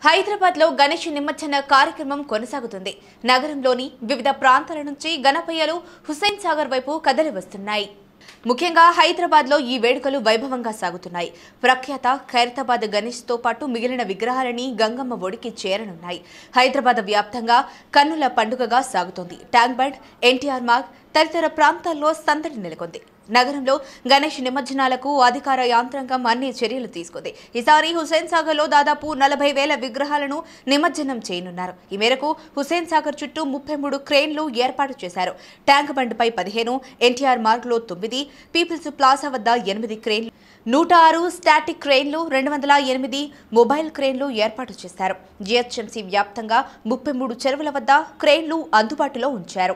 హైదరాబాద్ లో గణేష్ నిమజ్జన కార్యక్రమం కొనసాగుతుంది. నగరంలోని వివిధ ప్రాంతాల నుంచి గణపయ్యలు హుస్సేన్ సాగర్ వైపు కదలి వస్తున్నాయి. ముఖ్యంగా హైదరాబాద్ లో ఈ వేడుకలు వైభవంగా సాగుతున్నాయి. ప్రఖ్యాత ఖైరతాబాద్ గణేష్ తో పాటు మిగిలిన విగ్రహాలని గంగమ్మ ఒడికి చేరనున్నాయి. హైదరాబాద్ వ్యాప్తంగా కన్నుల పండుగగా సాగుతోంది. ట్యాంక్ బండ్, ఎన్టీఆర్ మార్గ్ తదితర ప్రాంతాల్లో సందడి నెలకొంది. నగరంలో గణేష్ నిమజ్జనాలకు అధికార యాంత్రాంగం అన్ని చర్యలు తీసుకుంది. ఈసారి హుస్సేన్ సాగర్ లో దాదాపు 40,000 విగ్రహాలను నిమజ్జనం చేయనున్నారు. ఈ మేరకు హుస్సేన్ సాగర్ చుట్టూ 33 క్రేన్లు ఏర్పాటు చేశారు. ట్యాంక్ బండ్ పై 15, ఎన్టీఆర్ మార్గ్ లో 9, పీపుల్స్ ప్లాజా వద్ద 8 క్రేన్లు, 106 స్టాటిక్ క్రేన్లు, 208 మొబైల్ క్రేన్లు ఏర్పాటు చేశారు. జీహెచ్ఎంసీ వ్యాప్తంగా 33 చెరువుల వద్ద క్రేన్లు అందుబాటులో ఉంచారు.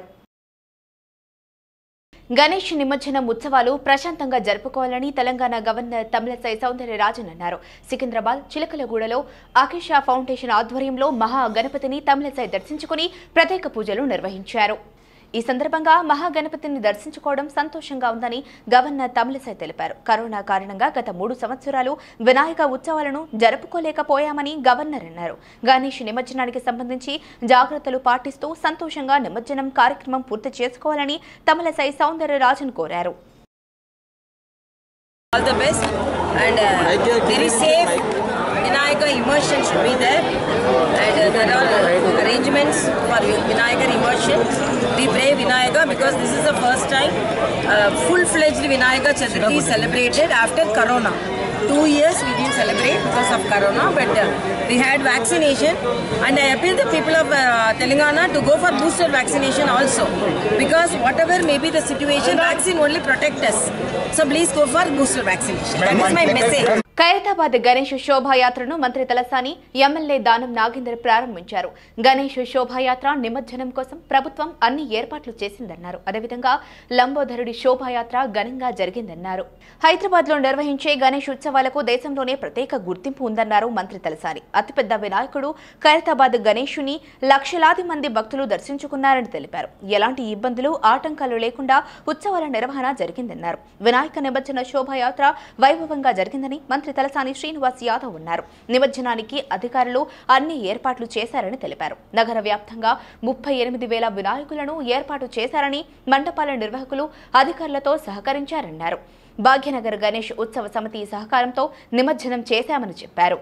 గణేష్ నిమజ్జనం ఉత్సవాలు ప్రశాంతంగా జరుపుకోవాలని తెలంగాణ గవర్నర్ తమిళసై సౌందరరాజన్ అన్నారు. సికింద్రాబాద్ చిలకలగూడలో ఆకిషా ఫౌండేషన్ ఆధ్వర్యంలో మహా గణపతిని తమిళసై దర్శించుకుని ప్రత్యేక పూజలు నిర్వహించారు. ఈ సందర్భంగా మహాగణపతిని దర్శించుకోవడం సంతోషంగా ఉందని గవర్నర్ తమిళసై తెలిపారు. కరోనా కారణంగా గత 3 సంవత్సరాలు వినాయక ఉత్సవాలను జరుపుకోలేకపోయామని గవర్నర్ అన్నారు. గణేష్ నిమజ్జనానికి సంబంధించి జాగ్రత్తలు పాటిస్తూ సంతోషంగా నిమజ్జనం కార్యక్రమం పూర్తి చేసుకోవాలని తమిళసై సౌందరరాజన్ కోరారు. All the best and very safe Vinayaka immersion should be there and there are arrangements for Vinayaka immersion. We pray Vinayaka because this is the first time full-fledged Vinayaka Chaturthi is celebrated after Corona. 2 years we didn't celebrate because of Corona, but we had vaccination and I appeal the people of Telangana to go for booster vaccination also because whatever may be the situation, vaccine only protect us. So please go for booster vaccination. That is my message. Khairatabad Ganesh శోభాయాత్రను మంత్రి Talasani, MLA Danam Nagender ప్రారంభించారు. గణేష్ శోభాయాత్ర నిమజ్జనం కోసం ప్రభుత్వం అన్ని ఏర్పాట్లు చేసిందన్నారు. అదేవిధంగా లంబోదరుడి శోభాయాత్ర ఘనంగా జరిగిందన్నారు. హైదరాబాద్ లో నిర్వహించే గణేష్ ఉత్సవాలకు దేశంలోనే ప్రత్యేక గుర్తింపు ఉందన్నారు మంత్రి తలసాని. అతిపెద్ద వినాయకుడు ఖైరతాబాద్ గణేషుని లక్షలాది మంది భక్తులు దర్శించుకున్నారని తెలిపారు. ఎలాంటి ఇబ్బందులు, ఆటంకాలు లేకుండా ఉత్సవాల నిర్వహణ జరిగిందన్నారు. వినాయక నిమజ్జన శోభాయాత్ర వైభవంగా జరిగిందని మంత్రి తలసాని శ్రీనివాస్ యాదవ్ అన్నారు. నిమజ్జనానికి అధికారులు అన్ని ఏర్పాట్లు చేశారని తెలిపారు. నగర వ్యాప్తంగా 38,000 వినాయకులను ఏర్పాటు చేశారని, మండపాల నిర్వాహకులు అధికారులతో సహకరించారన్నారు. భాగ్యనగర్ గణేష్ ఉత్సవ సమితి సహకారంతో నిమజ్జనం చేశామని చెప్పారు.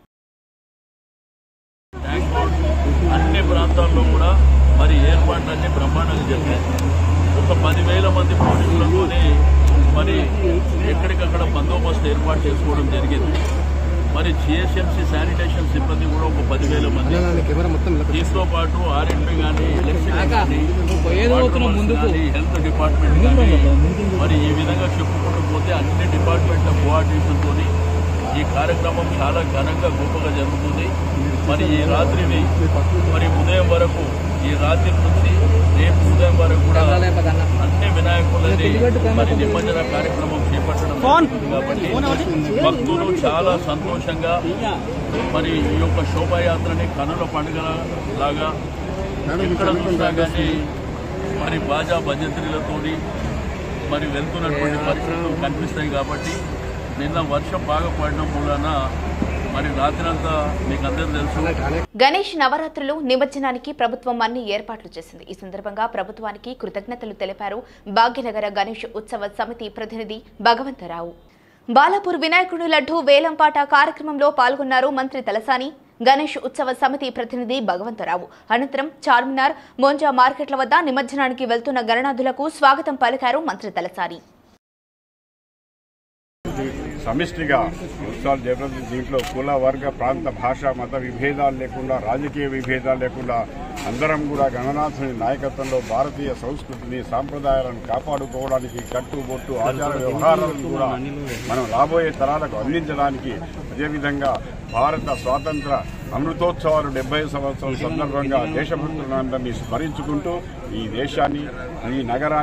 అన్ని ప్రాంతాల్లో కూడా మరి ఏర్పాట్లన్నీ బ్రహ్మాండంగా జరిగాయి. ఒక 10,000 మంది పోలీసులతోనే మరి ఎక్కడికక్కడ బందోబస్తు ఏర్పాటు చేసుకోవడం జరిగింది. మరి జిహెచ్ఎంసీ శానిటేషన్ సిబ్బంది కూడా ఒక 10,000 మంది, దీంతో పాటు ఆర్ఎండ్బి కానీ, ఎలక్ట్రిసిటీ కానీ, హెల్త్ డిపార్ట్మెంట్ కానీ, మరి ఈ విధంగా చెప్పుకుంటూ పోతే అన్ని డిపార్ట్మెంట్ల కోఆర్డినేషన్తో ఈ కార్యక్రమం చాలా ఘనంగా గొప్పగా జరుగుతుంది. మరి ఈ రాత్రిని మరి ఉదయం వరకు, ఈ రాత్రి నుంచి రేపు ఉదయం వరకు కూడా అన్ని వినాయకులని మరి నిమజ్జన కార్యక్రమం చేపట్టడం కాబట్టి భక్తులు చాలా సంతోషంగా మరి ఈ యొక్క శోభాయాత్రని కనుల పండుగ లాగా ఎక్కడ చూసినా కానీ మరి బాజా భజంత్రీలతోని మరి వెళ్తున్నటువంటి పరిస్థితులు కనిపిస్తాయి. కాబట్టి నిన్న వర్షం బాగా పడడం మూలన మరి రాత్రంతా మీకు అందరూ తెలుసు. గణేష్ నవరాత్రులు నిమజ్జనానికి ప్రభుత్వం అన్ని ఏర్పాట్లు చేసింది. ఈ సందర్భంగా ప్రభుత్వానికి కృతజ్ఞతలు తెలిపారు భాగ్యనగర గణేష్ ఉత్సవ సమితి ప్రతినిధి భగవంతరావు. బాలాపూర్ వినాయకుడి లడ్డూ వేలంపాట కార్యక్రమంలో పాల్గొన్నారు మంత్రి తలసాని, గణేష్ ఉత్సవ సమితి ప్రతినిధి భగవంతరావు. అనంతరం చార్మినార్, మోంజా మార్కెట్ల వద్ద నిమజ్జనానికి వెళ్తున్న గణనాథులకు స్వాగతం పలికారు మంత్రి తలసాని. సమిష్టిగా ఉత్సవాలు జరుగుతుంది. దీంట్లో కుల, వర్గ, ప్రాంత, భాష, మత విభేదాలు లేకుండా, రాజకీయ విభేదాలు లేకుండా అందరం కూడా గణనాథుని నాయకత్వంలో భారతీయ సంస్కృతిని, సాంప్రదాయాలను కాపాడుకోవడానికి కట్టుబొట్టు ఆచార వ్యవహారాలను కూడా మనం రాబోయే తరాలకు అందించడానికి, అదేవిధంగా భారత స్వాతంత్ర అమృతోత్సవాలు 70 సంవత్సరాల సందర్భంగా దేశభక్తులందరినీ స్మరించుకుంటూ ఈ దేశాన్ని, ఈ నగరాన్ని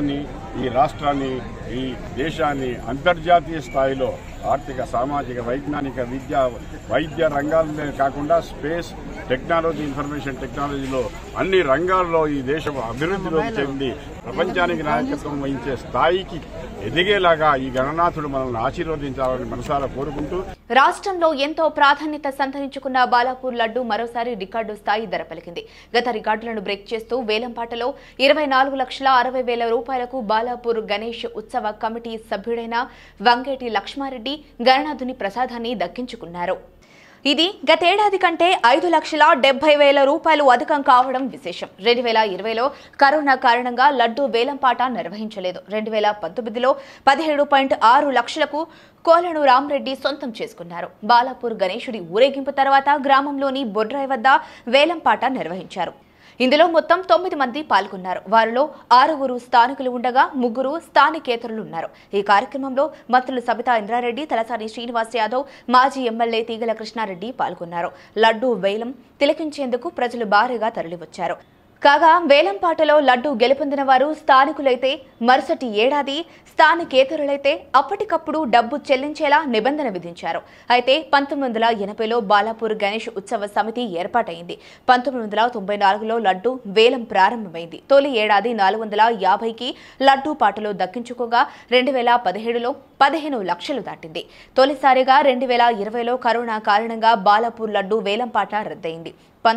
ఈ రాష్ట్రాన్ని, ఈ దేశాన్ని అంతర్జాతీయ స్థాయిలో ఆర్థిక, సామాజిక, వైజ్ఞానిక, వైద్య రంగాలనే కాకుండా స్పేస్ టెక్నాలజీ, ఇన్ఫర్మేషన్ టెక్నాలజీలో అన్ని రంగాల్లో ఈ దేశం అభివృద్ధిలోకి చెంది ప్రపంచానికి నాయకత్వం వహించే స్థాయికి ఎదిగేలాగా ఈ గణనాథుడు మనల్ని ఆశీర్వదించాలని మనసారా కోరుకుంటూ, రాష్ట్రంలో ఎంతో ప్రాధాన్యత సంతరించుకున్న బాలాపూర్ లడ్డు మరోసారి రికార్డు స్థాయి ధర పలికింది. గత రికార్డులను బ్రేక్ చేస్తూ వేలంపాటలో 24,60,000 రూపాయలకు బాలాపూర్ గణేష్ ఉత్సవ కమిటీ సభ్యుడైన వంగేటి లక్ష్మారెడ్డి గణనాథుని ప్రసాదాన్ని దక్కించుకున్నారు. ఇది గతేడాది కంటే 5,70,000 రూపాయలు అధికం కావడం విశేషం. 2020లో కరోనా కారణంగా లడ్డూ వేలంపాట నిర్వహించలేదు. 2019లో 17.6 లక్షలకు కోలను రామరెడ్డి సొంతం చేసుకున్నారు. బాలాపూర్ గణేశుడి ఊరేగింపు తర్వాత గ్రామంలోని బొడ్రాయి వద్ద వేలంపాట నిర్వహించారు. ఇందులో మొత్తం 9 మంది పాల్గొన్నారు. వారిలో 6 స్థానికులు ఉండగా 3 స్థానికేతరులు ఉన్నారు. ఈ కార్యక్రమంలో మంత్రులు సబితా ఇంద్రారెడ్డి, తలసాని శ్రీనివాస్ యాదవ్, మాజీ ఎమ్మెల్యే తీగల కృష్ణారెడ్డి పాల్గొన్నారు. లడ్డూ వేలం తిలకించేందుకు ప్రజలు భారీగా తరలివచ్చారు. కాగా వేలంపాటలో లడ్డూ గెలుపొందిన వారు స్థానికులైతే మరుసటి ఏడాది స్థానికేతరులైతే అప్పటికప్పుడు డబ్బు చెల్లించేలా నిబంధన విధించారు. అయితే 1980లో బాలాపూర్ గణేష్ ఉత్సవ సమితి ఏర్పాటైంది. 1994లో లడ్డూ వేలం ప్రారంభమైంది. తొలి ఏడాది 450కి లడ్డూ పాటలో దక్కించుకోగా 2017లో 15 లక్షలు దాటింది. తొలిసారిగా 2020లో కరోనా కారణంగా బాలాపూర్ లడ్డూ వేలంపాట రద్దయింది.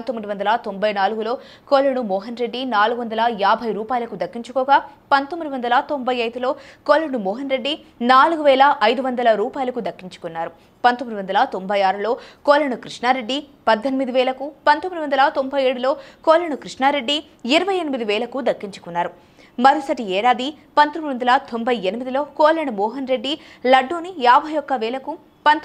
1994లో కోలను మోహన్ రెడ్డి 450 రూపాయలకు దక్కించుకోగా 1995లో కోలను మోహన్ రెడ్డి 4,500 రూపాయలకు దక్కించుకున్నారు. 1996లో కోలను కృష్ణారెడ్డి 18,000కు, 1997లో కోలను కృష్ణారెడ్డి 28,000కు దక్కించుకున్నారు. మరుసటి ఏడాది 1998లో కోలను మోహన్ రెడ్డి లడ్డూని 51,000కు,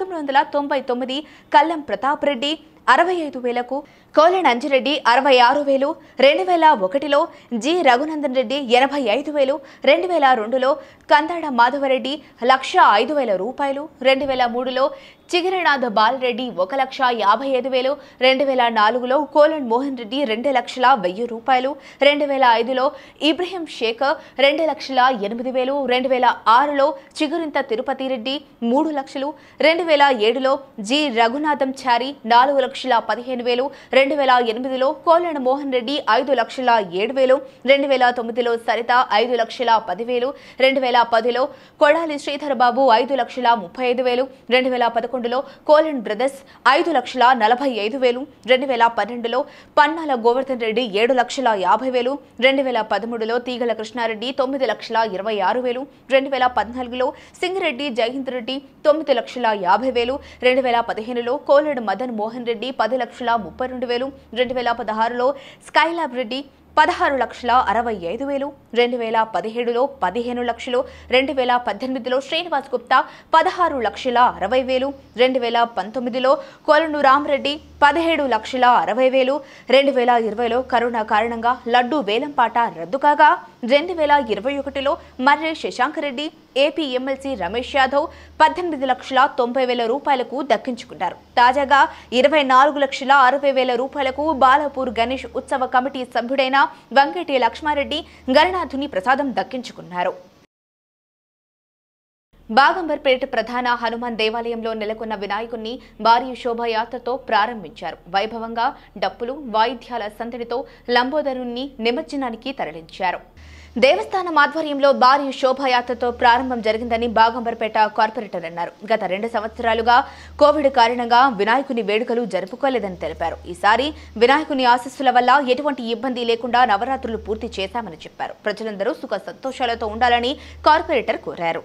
1999 కల్లం ప్రతాప్ రెడ్డి 65,000కు, కోలెన్ అంజిరెడ్డి 66,000, 2001లో జి రఘునందన్ రెడ్డి 85,000, 2002లో కందాడ మాధవరెడ్డి 1,05,000 రూపాయలు, 2003లో చిగిరనాథ బాలరెడ్డి 1,55,000, 2004లో కోలెన్ మోహన్ రెడ్డి 2,01,000 రూపాయలు, 2005లో ఇబ్రహీం షేఖర్ 2,08,000, 2006లో చిగురింత తిరుపతి రెడ్డి 3 లక్షలు, 2007లో జి రఘునాథం చారి 4,15,000, 2008లో కోలెన్ మోహన్ రెడ్డి 5,07,000, 2009లో సరిత 5,10,000, 2010లో కొడాలి శ్రీధర్ బాబు 5,35,000, 2011లో కోలెన్ బ్రదర్స్ 5,45,000, 2012లో పన్నాల గోవర్ధన్ రెడ్డి 7,50,000, 2013లో తీగల కృష్ణారెడ్డి 9,26,000, 2014లో సింగిరెడ్డి జయహింద్ రెడ్డి 9,50,000, 2015లో కోలెన్ మదన్ మోహన్ రెడ్డి 10,32,000, 2016లో స్కైలాబ్ రెడ్డి 16,65,000, 2017లో 15 లక్షలు, 2018లో శ్రీనివాస్ గుప్తా 16,60,000, 2019లో కోలను రామరెడ్డి 17,60,000, 2020లో కరోనా కారణంగా లడ్డూ వేలంపాట రద్దు కాగా 2021లో మర్రి శశాంక్ రెడ్డి, ఏపీ ఎమ్మెల్సీ రమేష్ యాదవ్ 18,90,000 రూపాయలకు దక్కించుకున్నారు. తాజాగా 24,60,000 రూపాయలకు బాలాపూర్ గణేష్ ఉత్సవ కమిటీ సభ్యుడైన వంగేటి లక్ష్మారెడ్డి గణనాథుని ప్రసాదం దక్కించుకున్నారు. బాగంబర్పేట ప్రధాన హనుమాన్ దేవాలయంలో నెలకొన్న వినాయకుణ్ణి భారీ శోభాయాత్రతో ప్రారంభించారు. వైభవంగా డప్పులు, వాయిద్యాల సందడితో లంబోదరుణ్ణి నిమజ్జనానికి తరలించారు. దేవస్థానం ఆధ్వర్యంలో భారీ శోభాయాత్రతో ప్రారంభం జరిగిందని బాగంబర్పేట కార్పొరేటర్ అన్నారు. గత 2 సంవత్సరాలుగా కోవిడ్ కారణంగా వినాయకుని వేడుకలు జరుపుకోలేదని తెలిపారు. ఈసారి వినాయకుని ఆశీస్సుల వల్ల ఎటువంటి ఇబ్బంది లేకుండా నవరాత్రులు పూర్తి చేశామని చెప్పారు. ప్రజలందరూ సుఖ సంతోషాలతో ఉండాలని కార్పొరేటర్ కోరారు.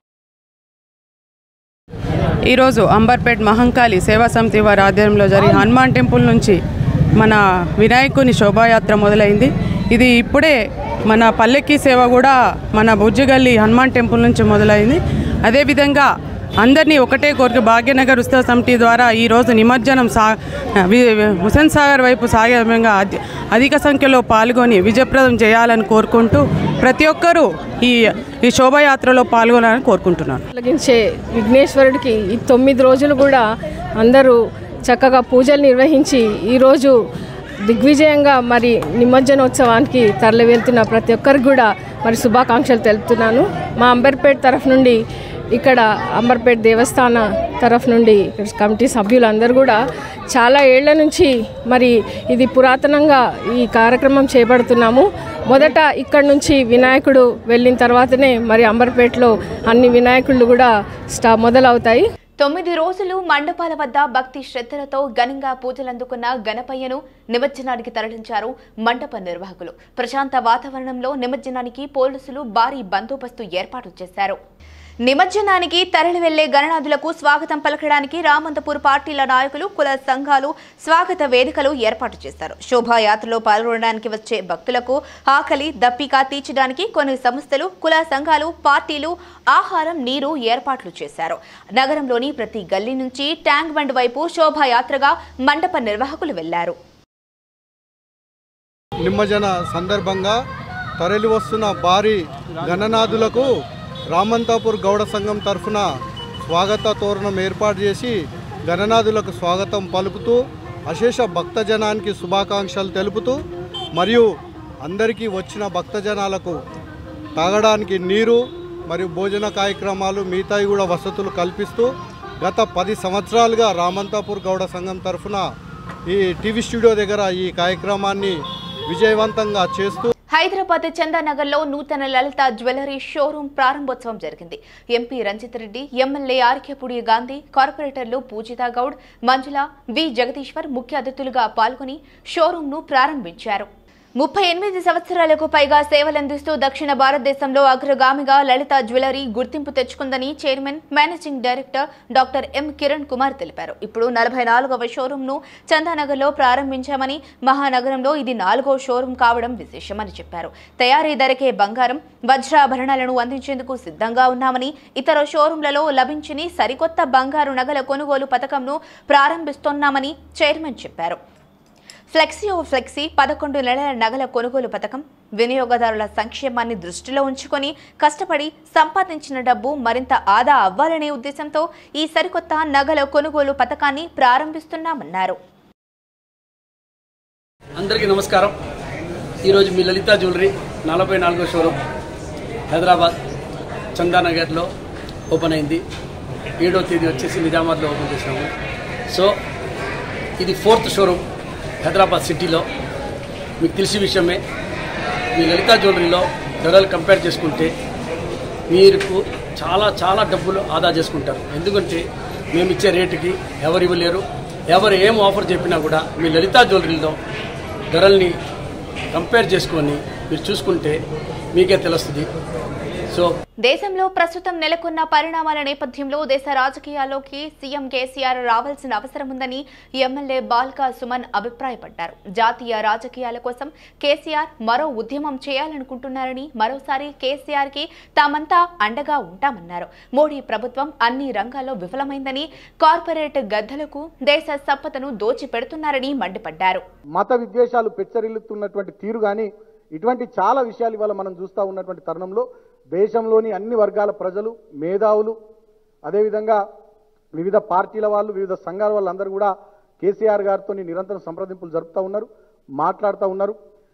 ఈరోజు అంబర్పేట్ మహంకాళి సేవా సమితి వారి ఆధ్వర్యంలో జరిగే హనుమాన్ టెంపుల్ నుంచి మన వినాయకుని శోభాయాత్ర మొదలైంది. ఇది ఇప్పుడే మన పల్లెకి సేవ కూడా మన బుజ్జిగల్లి హనుమాన్ టెంపుల్ నుంచి మొదలైంది. అదేవిధంగా అందరినీ ఒకటే కోరిక భాగ్యనగర్ ఉత్సవ సమితి ద్వారా ఈరోజు నిమజ్జనం హుసేన్ సాగర్ వైపు సాగే విధంగా అధిక సంఖ్యలో పాల్గొని విజయప్రదం చేయాలని కోరుకుంటూ ప్రతి ఒక్కరూ ఈ శోభాయాత్రలో పాల్గొనాలని కోరుకుంటున్నాను. కలిగించే విఘ్నేశ్వరుడికి ఈ 9 రోజులు కూడా అందరూ చక్కగా పూజలు నిర్వహించి ఈరోజు దిగ్విజయంగా మరి నిమజ్జనోత్సవానికి తరలి వెళ్తున్న ప్రతి ఒక్కరికి కూడా మరి శుభాకాంక్షలు తెలుపుతున్నాను. మా అంబర్పేట్ తరఫు నుండి, ఇక్కడ అంబర్పేట్ దేవస్థాన తరఫు నుండి కమిటీ సభ్యులందరూ కూడా చాలా ఏళ్ల నుంచి మరి ఇది పురాతనంగా ఈ కార్యక్రమం చేపడుతున్నాము. మొదట ఇక్కడ నుంచి వినాయకుడు వెళ్ళిన తర్వాతనే మరి అంబర్పేటలో అన్ని వినాయకుళ్ళు కూడా మొదలవుతాయి. 9 రోజులు మండపాల వద్ద భక్తి శ్రద్ధలతో ఘనంగా పూజలందుకున్న గణపయ్యను నిమజ్జనానికి తరలించారు మండప నిర్వాహకులు. ప్రశాంత వాతావరణంలో నిమజ్జనానికి పోలీసులు భారీ బందోబస్తు ఏర్పాటు చేశారు. నిమజ్జనానికి తరలి వెళ్లే గణనాథులకు స్వాగతం పలకడానికి రామంతపూర్ పార్టీల నాయకులు, కుల సంఘాలు స్వాగత వేదికలు ఏర్పాటు చేశారు. శోభాయాత్రలో పాల్గొనడానికి వచ్చే భక్తులకు ఆకలి దప్పిక తీర్చడానికి కొన్ని సంస్థలు, కుల సంఘాలు, పార్టీలు ఆహారం, నీరు ఏర్పాట్లు చేశారు. నగరంలోని ప్రతి గల్లీ నుంచి ట్యాంక్ బండ్ వైపు శోభాయాత్రగా మండప నిర్వాహకులు వెళ్లారు. నిమజ్జన సందర్భంగా తరలి వస్తున్న భారీ గణనాథులకు రామంతాపూర్ గౌడ సంఘం తరఫున స్వాగత తోరణం ఏర్పాటు చేసి గణనాథులకు స్వాగతం పలుకుతూ అశేష భక్తజనానికి శుభాకాంక్షలు తెలుపుతూ మరియు అందరికీ వచ్చిన భక్తజనాలకు తాగడానికి నీరు మరియు భోజన కార్యక్రమాలు మిగతాయి కూడా వసతులు కల్పిస్తూ గత 10 సంవత్సరాలుగా రామంతాపూర్ గౌడ సంఘం తరఫున ఈ టీవీ స్టూడియో దగ్గర ఈ కార్యక్రమాన్ని విజయవంతంగా చేస్తూ హైదరాబాద్ చందానగర్లో నూతన లలిత జ్యువెలరీ షోరూం ప్రారంభోత్సవం జరిగింది. ఎంపీ రంజిత్ రెడ్డి, ఎమ్మెల్యే ఆర్కేపూడి గాంధీ, కార్పొరేటర్లు పూజితా గౌడ్, మంజుల, వి జగదీశ్వర్ ముఖ్య అతిథులుగా పాల్గొని షోరూంను ప్రారంభించారు. 38 సంవత్సరాలకు పైగా సేవలందిస్తూ దక్షిణ భారతదేశంలో అగ్రగామిగా లలిత జ్యువెలరీ గుర్తింపు తెచ్చుకుందని chairman, managing director doctor M Kiran Kumar తెలిపారు. ఇప్పుడు 44వ షోరూంను చందానగర్లో ప్రారంభించామని, మహానగరంలో ఇది 4వ షోరూం కావడం విశేషమని చెప్పారు. తయారీ ధరకే బంగారం, వజ్రాభరణాలను అందించేందుకు సిద్ధంగా ఉన్నామని, ఇతర షోరూంలలో లభించని సరికొత్త బంగారు నగల కొనుగోలు పథకంను ప్రారంభిస్తున్నామని చైర్మన్ చెప్పారు. ఫ్లెక్సీ 11 నెలల నగల కొనుగోలు పథకం, వినియోగదారుల సంక్షేమాన్ని దృష్టిలో ఉంచుకొని కష్టపడి సంపాదించిన డబ్బు మరింత ఆదా అవ్వాలనే ఉద్దేశంతో ఈ సరికొత్త నగల కొనుగోలు పథకాన్ని ప్రారంభిస్తున్నామన్నారు. అందరికీ నమస్కారం. ఈరోజు మీ లలిత జ్యువెలరీ 44వ షోరూమ్ హైదరాబాద్ చందానగర్లో ఓపెన్ అయింది. 7వ తేదీ వచ్చేసి నిజామాబాద్లో ఓపెన్ చేసినాము. సో ఇది 4th షోరూమ్ హైదరాబాద్ సిటీలో. మీకు తెలిసిన విషయమే, మీ లలిత జ్యువెలరీలో ధరలు కంపేర్ చేసుకుంటే మీకు చాలా డబ్బులు ఆదా చేసుకుంటారు. ఎందుకంటే మేము ఇచ్చే రేటుకి ఎవరు ఇవ్వలేరు. ఎవరు ఏం ఆఫర్ చెప్పినా కూడా మీ లలిత జ్యువెలరీలో ధరల్ని కంపేర్ చేసుకొని మీరు చూసుకుంటే మీకే తెలుస్తుంది. సో దేశంలో ప్రస్తుతం నెలకొన్న పరిణామాల నేపథ్యంలో దేశ రాజకీయాల్లోకి సీఎం కేసీఆర్ రావాల్సిన అవసరం ఉందని ఎమ్మెల్యే బాల్కా సుమన్ అభిప్రాయపడ్డారు. జాతీయ రాజకీయాల కోసం కేసీఆర్ మరో ఉద్యమం చేయాలనుకుంటున్నారని, మరోసారి కేసీఆర్ కి తామంతా అండగా ఉంటామన్నారు. మోడీ ప్రభుత్వం అన్ని రంగాల్లో విఫలమైందని, కార్పొరేట్ గద్దలకు దేశ సంపదను దోచిపెడుతున్నారని మండిపడ్డారు. మత విద్వేషాలు పెచ్చరిల్లుతున్నటువంటి తీరు కానీ ఇటువంటి చాలా విషయాలు ఇవాళ మనం చూస్తూ ఉన్నటువంటి తరుణంలో దేశంలోని అన్ని వర్గాల ప్రజలు, మేధావులు, అదేవిధంగా వివిధ పార్టీల వాళ్ళు, వివిధ సంఘాల వాళ్ళందరూ కూడా కేసీఆర్ గారితో నిరంతరం సంప్రదింపులు జరుపుతూ ఉన్నారు, మాట్లాడుతూ ఉన్నారు.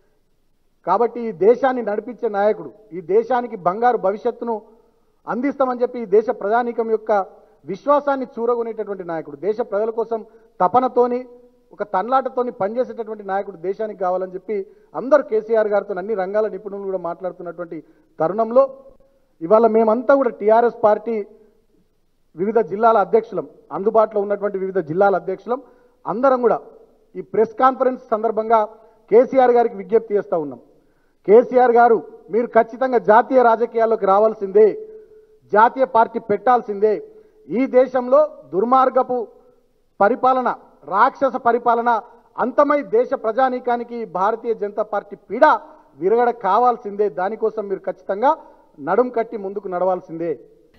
కాబట్టి ఈ దేశాన్ని నడిపించే నాయకుడు, ఈ దేశానికి బంగారు భవిష్యత్తును అందిస్తామని చెప్పి ఈ దేశ ప్రజానీకం యొక్క విశ్వాసాన్ని చూరగొనేటటువంటి నాయకుడు, దేశ ప్రజల కోసం తపనతోని ఒక తన్లాటతోని పనిచేసేటటువంటి నాయకుడు దేశానికి కావాలని చెప్పి అందరూ కేసీఆర్ గారితో అన్ని రంగాల నిపుణులు కూడా మాట్లాడుతున్నటువంటి తరుణంలో ఇవాళ మేమంతా కూడా టీఆర్ఎస్ పార్టీ వివిధ జిల్లాల అధ్యక్షులం, అందుబాటులో ఉన్నటువంటి వివిధ జిల్లాల అధ్యక్షులం అందరం కూడా ఈ ప్రెస్ కాన్ఫరెన్స్ సందర్భంగా కేసీఆర్ గారికి విజ్ఞప్తి చేస్తూ ఉన్నాం. కేసీఆర్ గారు, మీరు ఖచ్చితంగా జాతీయ రాజకీయాల్లోకి రావాల్సిందే, జాతీయ పార్టీ పెట్టాల్సిందే. ఈ దేశంలో దుర్మార్గపు పరిపాలన, రాక్షస పరిపాలన అంతమై దేశ ప్రజానీకానికి భారతీయ జనతా పార్టీ పీడ విరగడ కావాల్సిందే. దానికోసం మీరు ఖచ్చితంగా నడుం కట్టి ముందుకు నడవాల్సిందే.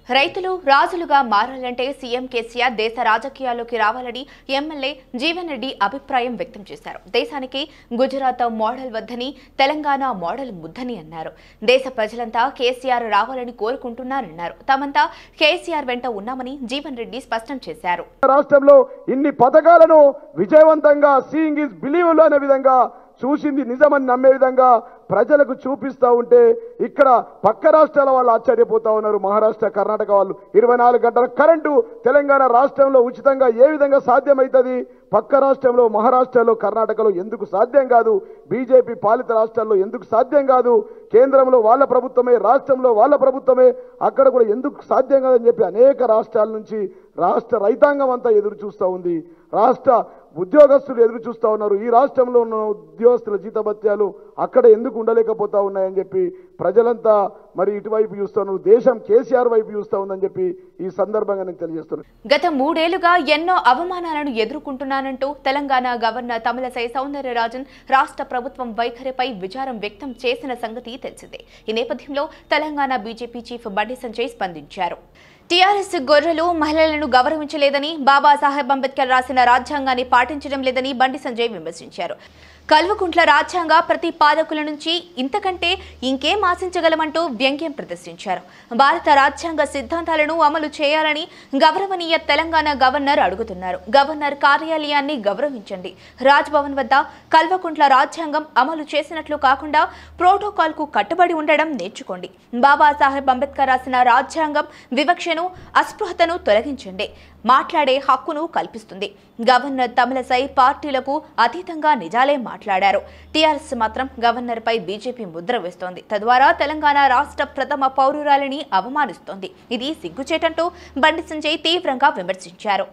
రైతులు రాజులుగా మారాలంటే సీఎం కేసీఆర్ దేశ రాజకీయాల్లోకి రావాలని ఎమ్మెల్యే జీవన్ రెడ్డి అభిప్రాయం వ్యక్తం చేశారు. దేశానికి గుజరాత్ మోడల్ వద్దని తెలంగాణ మోడల్ ముద్దని అన్నారు. దేశ ప్రజలంతా కేసీఆర్ రావాలని కోరుకుంటున్నారన్నారు. తామంతా కేసీఆర్ వెంట ఉన్నామని జీవన్ రెడ్డి స్పష్టం చేశారు. రాష్ట్రంలో ఇన్ని పథకాలను విజయవంతంగా సీయింగ్ ఇస్ బిలీవబుల్ అనే విధంగా చూసింది నిజమని నమ్మే విధంగా ప్రజలకు చూపిస్తూ ఉంటే ఇక్కడ పక్క రాష్ట్రాల వాళ్ళు ఆశ్చర్యపోతా ఉన్నారు. మహారాష్ట్ర, కర్ణాటక వాళ్ళు 24 గంటల కరెంటు తెలంగాణ రాష్ట్రంలో ఉచితంగా ఏ విధంగా సాధ్యమవుతుంది? పక్క రాష్ట్రంలో మహారాష్ట్రలో, కర్ణాటకలో ఎందుకు సాధ్యం కాదు? బీజేపీ పాలిత రాష్ట్రాల్లో ఎందుకు సాధ్యం కాదు? కేంద్రంలో వాళ్ళ ప్రభుత్వమే, రాష్ట్రంలో వాళ్ళ ప్రభుత్వమే, అక్కడ కూడా ఎందుకు సాధ్యం కాదని చెప్పి అనేక రాష్ట్రాల నుంచి రాష్ట్ర రైతాంగం అంతా ఎదురు చూస్తూ ఉంది. రాష్ట్ర ఉద్యోగస్తులు ఎదురు చూస్తూ ఉన్నారు. ఈ రాష్ట్రంలో ఉన్న ఉద్యోగస్తుల జీతభత్యాలు అక్కడ ఎందుకు ఉండలేకపోతా ఉన్నాయని చెప్పి ప్రజలంతా మరి ఇటువైపు చూస్తున్నారు. దేశం కేసీఆర్ వైపు చూస్తూ ఉందని చెప్పి ఈ సందర్భంగా నేను తెలియజేస్తున్నాను. గత 3 ఏళ్లుగా ఎన్నో అవమానాలను ఎదుర్కొంటున్నానంటూ తెలంగాణ గవర్నర్ తమిళసై సౌందరరాజన్ రాష్ట్ర ప్రభుత్వం వైఖరిపై విచారం వ్యక్తం చేసిన సంగతి తెలిసిందే. ఈ నేపథ్యంలో తెలంగాణ బీజేపీ చీఫ్ బండి సంజయ్ స్పందించారు. టీఆర్ఎస్ గొర్రెలు మహిళలను గౌరవించలేదని, బాబాసాహెబ్ అంబేద్కర్ రాసిన రాజ్యాంగాన్ని పాటించడం లేదని బండి సంజయ్ విమర్శించారు. కల్వకుంట్ల రాజ్యాంగ ప్రతిపాదకుల నుంచి ఇంతకంటే ఇంకేం ఆశించగలమంటూ వ్యంగ్యం ప్రదర్శించారు. భారత రాజ్యాంగ సిద్ధాంతాలను అమలు చేయాలని గౌరవనీయ తెలంగాణ గవర్నర్ అడుగుతున్నారు. గవర్నర్ కార్యాలయాన్ని గౌరవించండి. రాజ్భవన్ వద్ద కల్వకుంట్ల రాజ్యాంగం అమలు చేసినట్లు కాకుండా ప్రోటోకాల్ కు కట్టుబడి ఉండడం నేర్చుకోండి. బాబాసాహెబ్ అంబేద్కర్ రాసిన రాజ్యాంగం వివక్షను, అస్పృహతను తొలగించండి, మాట్లాడే హక్కును కల్పిస్తుంది. గవర్నర్ తమిళసై పార్టీలకు అతీతంగా నిజాలే మాట్లాడారు. టీఆర్ఎస్ మాత్రం గవర్నర్ పై బీజేపీ ముద్ర వేస్తోంది. తద్వారా తెలంగాణ రాష్ట్ర ప్రథమ పౌరురాలిని అవమానిస్తోంది. ఇది సిగ్గుచేటంటూ బండి సంజయ్ తీవ్రంగా విమర్శించారు.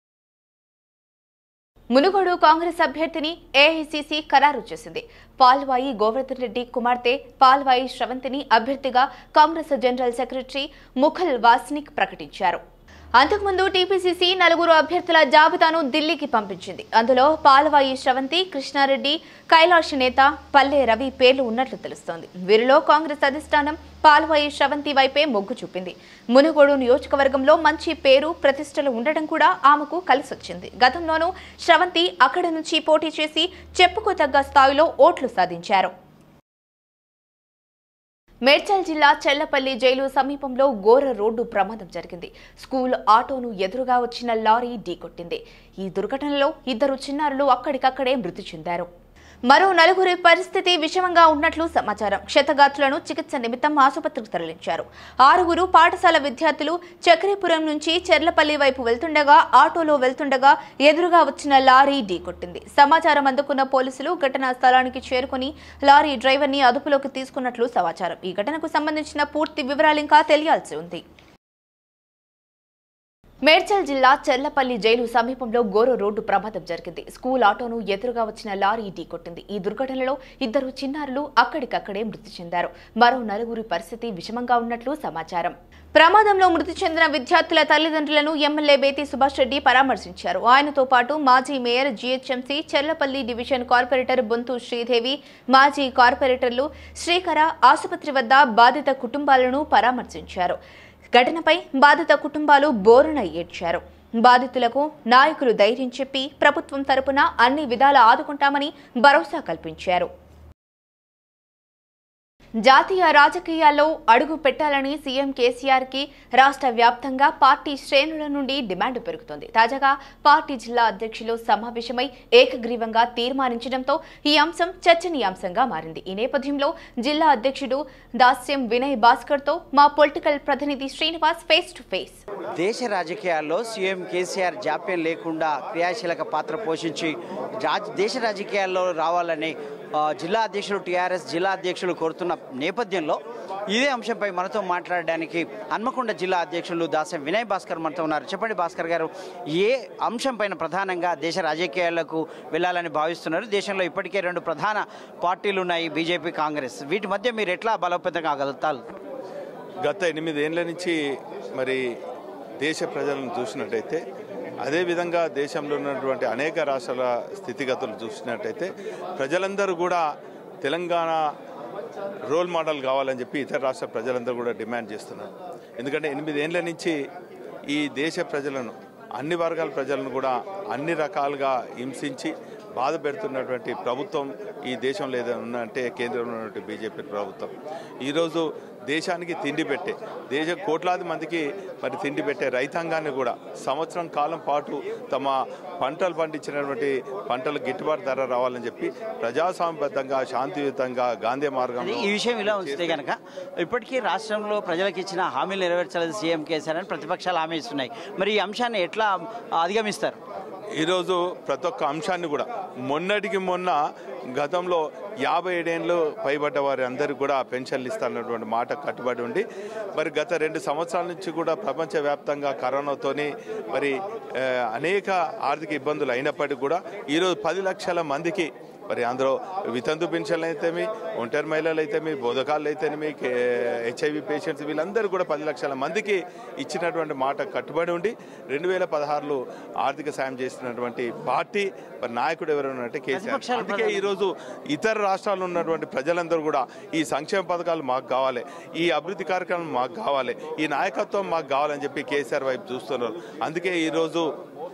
మునుగోడు కాంగ్రెస్ అభ్యర్థిని ఏఐసీసీ ఖరారు చేసింది. పాల్వాయి గోవర్ధన్ రెడ్డి కుమార్తె పాల్వాయి శ్రవంతిని అభ్యర్థిగా Congress general secretary Mukul Wasnik ప్రకటించారు. అంతకుముందు టీపీసీసీ 4 అభ్యర్థుల జాబితాను ఢిల్లీకి పంపించింది. అందులో పాల్వాయి శ్రవంతి, కృష్ణారెడ్డి, కైలాష్ నేత, పల్లె రవి పేర్లు ఉన్నట్లు తెలుస్తోంది. వీరిలో కాంగ్రెస్ అధిష్టానం పాల్వాయి శ్రవంతి వైపే మొగ్గు చూపింది. మునుగోడు నియోజకవర్గంలో మంచి పేరు, ప్రతిష్టలు ఉండడం కూడా ఆమెకు కలిసొచ్చింది. గతంలోనూ శ్రవంతి అక్కడి నుంచి పోటీ చేసి చెప్పుకోదగ్గ స్థాయిలో ఓట్లు సాధించారు. మేడ్చల్ జిల్లా చెల్లపల్లి జైలు సమీపంలో ఘోర రోడ్డు ప్రమాదం జరిగింది. స్కూల్ ఆటోను ఎదురుగా వచ్చిన లారీ ఢీకొట్టింది. ఈ దుర్ఘటనలో 2 చిన్నారులు అక్కడికక్కడే మృతి చెందారు. మరో 4 పరిస్థితి విషమంగా ఉన్నట్లు సమాచారం. క్షతగాత్రులను చికిత్స నిమిత్తం ఆసుపత్రికి తరలించారు. 6 పాఠశాల విద్యార్థులు చక్రీపురం నుంచి చెర్లపల్లి వైపు వెళ్తుండగా ఆటోలో వెళ్తుండగా ఎదురుగా వచ్చిన లారీ ఢీకొట్టింది. సమాచారం అందుకున్న పోలీసులు ఘటనా స్థలానికి చేరుకుని లారీ డ్రైవర్ని అదుపులోకి తీసుకున్నట్లు సమాచారం. ఈ ఘటనకు సంబంధించిన పూర్తి వివరాలు ఇంకా తెలియాల్సి ఉంది. మేడ్చల్ జిల్లా చెర్లపల్లి జైలు సమీపంలో ఘోర రోడ్డు ప్రమాదం జరిగింది. స్కూల్ ఆటోను ఎదురుగా వచ్చిన లారీ ఢీకొట్టింది. ఈ దుర్ఘటనలో 2 చిన్నారులు అక్కడికక్కడే మృతి చెందారు. మరో 4 పరిస్థితి విషమంగా ఉన్నట్లు సమాచారం. ప్రమాదంలో మృతి చెందిన విద్యార్థుల తల్లిదండ్రులను ఎమ్మెల్యే బేతి సుభాష్ రెడ్డి పరామర్శించారు. ఆయనతో పాటు మాజీ mayor, GHMC Cherlapally division corporator Bonthu Sridevi, మాజీ కార్పొరేటర్లు శ్రీకర ఆసుపత్రి వద్ద బాధిత కుటుంబాలను పరామర్శించారు. ఘటనపై బాధిత కుటుంబాలు బోరున ఏడ్చారు. బాధితులకు నాయకులు ధైర్యం చెప్పి ప్రభుత్వం తరపున అన్ని విధాలా ఆదుకుంటామని భరోసా కల్పించారు. జాతీయ రాజకీయాల్లో అడుగు పెట్టాలని సీఎం కేసీఆర్ కి రాష్ట్ర వ్యాప్తంగా పార్టీ శ్రేణుల నుండి డిమాండ్ పెరుగుతోంది. తాజాగా పార్టీ జిల్లా అధ్యక్షులు సమావేశమై ఏకగ్రీవంగా తీర్మానించడంతో ఈ అంశం చర్చనీయాంశంగా మారింది. ఈ నేపథ్యంలో జిల్లా అధ్యక్షుడు దాస్యం వినయ్ భాస్కర్ తో మా పొలిటికల్ ప్రతినిధి శ్రీనివాస్ ఫేస్ టు ఫేస్. దేశ రాజకీయాల్లో సీఎం కేసీఆర్ జాప్యం లేకుండా క్రియాశీలక పాత్ర పోషించి దేశ రాజకీయాల్లో రావాలని జిల్లా అధ్యక్షులు టీఆర్ఎస్ జిల్లా అధ్యక్షులు కోరుతున్న నేపథ్యంలో ఇదే అంశంపై మనతో మాట్లాడడానికి హన్మకొండ జిల్లా అధ్యక్షులు దాస్యం వినయ్ భాస్కర్ మనతో ఉన్నారు. చెప్పండి భాస్కర్ గారు, ఏ అంశం పైన ప్రధానంగా దేశ రాజకీయాలకు వెళ్ళాలని భావిస్తున్నారు? దేశంలో ఇప్పటికే 2 ప్రధాన పార్టీలు ఉన్నాయి, బీజేపీ, కాంగ్రెస్. వీటి మధ్య మీరు ఎట్లా బలోపేతం కాగలుగుతారు? గత 8 ఏళ్ల నుంచి మరి దేశ ప్రజలను చూసినట్టయితే, అదేవిధంగా దేశంలో ఉన్నటువంటి అనేక రాష్ట్రాల స్థితిగతులు చూసినట్టయితే ప్రజలందరూ కూడా తెలంగాణ రోల్ మోడల్ కావాలని చెప్పి ఇతర రాష్ట్ర ప్రజలందరూ కూడా డిమాండ్ చేస్తున్నారు. ఎందుకంటే 8 ఏళ్ల నుంచి ఈ దేశ ప్రజలను, అన్ని వర్గాల ప్రజలను కూడా అన్ని రకాలుగా హింసించి బాధ పెడుతున్నటువంటి ప్రభుత్వం ఈ దేశంలో ఏదైనా ఉందంటే కేంద్రంలో ఉన్నటువంటి బీజేపీ ప్రభుత్వం. ఈరోజు దేశానికి తిండి పెట్టే, కోట్లాది మందికి మరి తిండి పెట్టే రైతాంగాన్ని కూడా సంవత్సరం కాలం పాటు తమ పంటలు పండించినటువంటి పంటలు గిట్టుబాటు ధర రావాలని చెప్పి ప్రజాస్వామ్యబద్ధంగా శాంతియుతంగా గాంధీ మార్గం. ఈ విషయం ఇలా ఉంచితే కనుక ఇప్పటికీ రాష్ట్రంలో ప్రజలకు ఇచ్చిన హామీలు నెరవేర్చలేదు సీఎం కేసీఆర్ అని ప్రతిపక్షాలు హామీ ఇస్తున్నాయి. మరి ఈ అంశాన్ని ఎట్లా అధిగమిస్తారు? ఈరోజు ప్రతి ఒక్క అంశాన్ని కూడా మొన్నటికి మొన్న గతంలో 57 ఏళ్ళు పైబడ్డ వారి అందరికీ కూడా పెన్షన్లు ఇస్తానన్నటువంటి మాట కట్టుబడి ఉండి మరి గత 2 సంవత్సరాల నుంచి కూడా ప్రపంచవ్యాప్తంగా కరోనాతోని మరి అనేక ఆర్థిక ఇబ్బందులు అయినప్పటికీ కూడా ఈరోజు 10 లక్షల మందికి మరి అందులో వితంతు పెన్షన్లు అయితేమి, ఒంటరి మహిళలు అయితేమి, బోధకాలు అయితేనేమి, HIV పేషెంట్స్ వీళ్ళందరూ కూడా 10 లక్షల మందికి ఇచ్చినటువంటి మాట కట్టుబడి ఉండి 2016లో ఆర్థిక సాయం చేసినటువంటి పార్టీ మరి నాయకుడు ఎవరైనా కేసీఆర్. అందుకే ఈరోజు ఇతర రాష్ట్రాల్లో ఉన్నటువంటి ప్రజలందరూ కూడా ఈ సంక్షేమ పథకాలు మాకు కావాలి, ఈ అభివృద్ధి కార్యక్రమాలు మాకు కావాలి, ఈ నాయకత్వం మాకు కావాలని చెప్పి కేసీఆర్ వైపు చూస్తున్నారు. అందుకే ఈరోజు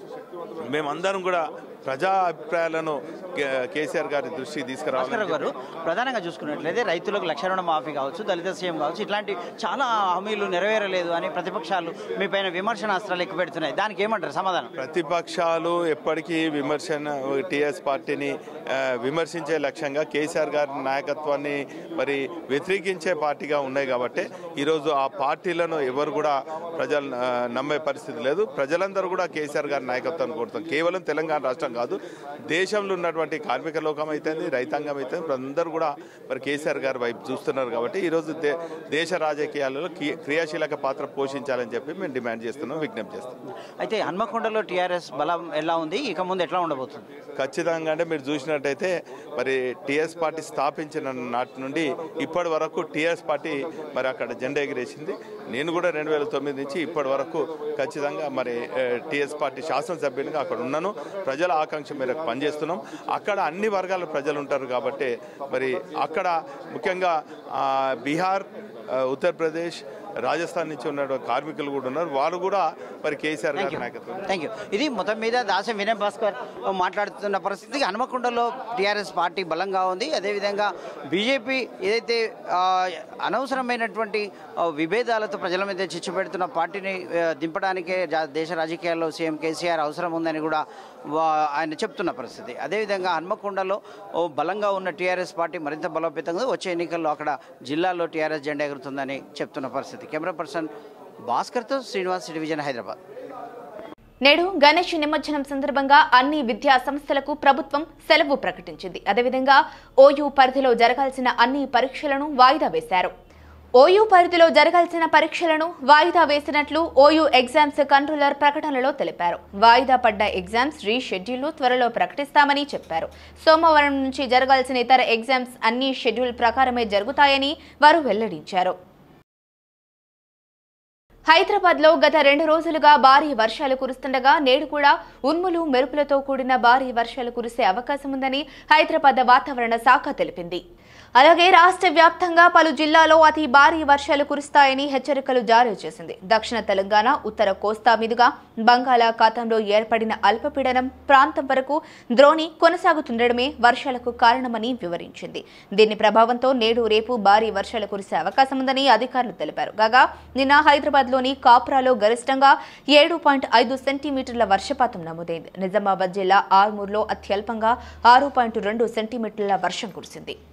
మేమందరం కూడా ప్రజా అభిప్రాయాలను కేసీఆర్ గారి దృష్టికి తీసుకురావాలి. ప్రధానంగా చూసుకున్నట్లయితే రైతులకు లక్ష రుణ మాఫీ కావచ్చు, దళిత సీఎం కావచ్చు, ఇట్లాంటి చాలా హామీలు నెరవేరలేదు అని ప్రతిపక్షాలు మీ పైన విమర్శనాస్త్రాలు ఎక్కువ పెడుతున్నాయి. దానికి ఏమంటారు సమాధానం? ప్రతిపక్షాలు ఎప్పటికీ టీఆర్ఎస్ పార్టీని విమర్శించే లక్ష్యంగా కేసీఆర్ గారి నాయకత్వాన్ని మరి వ్యతిరేకించే పార్టీగా ఉన్నాయి కాబట్టి ఈరోజు ఆ పార్టీలను ఎవరు కూడా ప్రజలు నమ్మే పరిస్థితి లేదు. ప్రజలందరూ కూడా కేసీఆర్ గారి నాయకత్వాన్ని కోరుతాం. కేవలం తెలంగాణ రాష్ట్రం కాదు, దేశంలో ఉన్నటువంటి కార్మిక లోకం అయితే, రైతాంగం అయితే అందరూ కూడా మరి కేసీఆర్ గారి వైపు చూస్తున్నారు కాబట్టి ఈరోజు దేశ రాజకీయాలలో క్రియాశీలక పాత్ర పోషించాలని చెప్పి మేము డిమాండ్ చేస్తున్నాం, విజ్ఞప్తి చేస్తున్నాం. అయితే హన్మకొండలో టీఆర్ఎస్ బలం ఎలా ఉంది, ఇక ముందు ఎట్లా ఉండబోతుంది? ఖచ్చితంగా అంటే మీరు చూసినట్టయితే మరి టీఆర్ఎస్ పార్టీ స్థాపించిన నాటి నుండి ఇప్పటి వరకు టీఆర్ఎస్ పార్టీ మరి అక్కడ జెండా ఎగిరేసింది. నేను కూడా 2009 నుంచి ఇప్పటి వరకు ఖచ్చితంగా మరి టీఆర్ఎస్ పార్టీ శాసనసభ్యునిగా అక్కడ ఉన్నాను. ప్రజల ఆకాంక్ష మేరకు పనిచేస్తున్నాం. అక్కడ అన్ని వర్గాల ప్రజలు ఉంటారు కాబట్టి మరి అక్కడ ముఖ్యంగా బీహార్, ఉత్తరప్రదేశ్, రాజస్థాన్ నుంచి ఉన్న కార్మికులు కూడా ఉన్నారు. వారు కూడా మరి కేసీఆర్ గారి నాయకత్వం. Thank you. ఇది మొత్తం మీద దాసం వినయ్ భాస్కర్ మాట్లాడుతున్న పరిస్థితి. హన్మకొండలో టీఆర్ఎస్ పార్టీ బలంగా ఉంది. అదేవిధంగా బీజేపీ ఏదైతే అనవసరమైనటువంటి విభేదాలతో ప్రజల మీద చిచ్చు పెడుతున్న పార్టీని దింపడానికే దేశ రాజకీయాల్లో సీఎం కేసీఆర్ అవసరం ఉందని కూడా ఆయన చెప్తున్న పరిస్థితి. అదేవిధంగా హన్మకొండలో బలంగా ఉన్న టీఆర్ఎస్ పార్టీ మరింత బలోపేతంగా వచ్చే ఎన్నికల్లో అక్కడ జిల్లాలో టీఆర్ఎస్ జెండా ఎగురుతుందని చెప్తున్న పరిస్థితి. కెమెరా పర్సన్ భాస్కర్తో శ్రీనివాస్, టెలివిజన్, హైదరాబాద్. నేడు గణేష్ నిమజ్జనం సందర్భంగా అన్ని విద్యా సంస్థలకు ప్రభుత్వం సెలవు ప్రకటించింది. అదేవిధంగా ఓయూ పరిధిలో జరగాల్సిన అన్ని పరీక్షలను వాయిదా వేశారు. ఓయూ పరిధిలో జరగాల్సిన పరీక్షలను వాయిదా వేసినట్లు ఓయూ ఎగ్జామ్స్ కంట్రోలర్ ప్రకటనలో తెలిపారు. వాయిదా పడ్డ ఎగ్జామ్స్ రీషెడ్యూల్ను త్వరలో ప్రకటిస్తామని చెప్పారు. సోమవారం నుంచి జరగాల్సిన ఇతర ఎగ్జామ్స్ అన్ని షెడ్యూల్ ప్రకారమే జరుగుతాయని వారు వెల్లడించారు. హైదరాబాద్ లో గత 2 రోజులుగా భారీ వర్షాలు కురుస్తుండగా నేడు కూడా ఉరుములు మెరుపులతో కూడిన భారీ వర్షాలు కురిసే అవకాశం ఉందని హైదరాబాద్ వాతావరణ శాఖ తెలిపింది. అలాగే రాష్ట్ర వ్యాప్తంగా పలు జిల్లాల్లో అతి భారీ వర్షాలు కురుస్తాయని హెచ్చరికలు జారీ చేసింది. దక్షిణ తెలంగాణ, ఉత్తర కోస్తా మీదుగా బంగాళాఖాతంలో ఏర్పడిన అల్పపీడనం ప్రాంతం వరకు ద్రోణి కొనసాగుతుండడమే వర్షాలకు కారణమని వివరించింది. దీని ప్రభావంతో నేడు రేపు భారీ వర్షాలు కురిసే అవకాశం ఉందని అధికారులు తెలిపారు. కాగా నిన్న హైదరాబాద్ లోని కాప్రాలో గరిష్టంగా 7.5 సెంటీమీటర్ల వర్షపాతం నమోదైంది. నిజామాబాద్ జిల్లా ఆర్మూర్లో అత్యల్పంగా 6.2 సెంటీమీటర్ల వర్షం కురిసింది.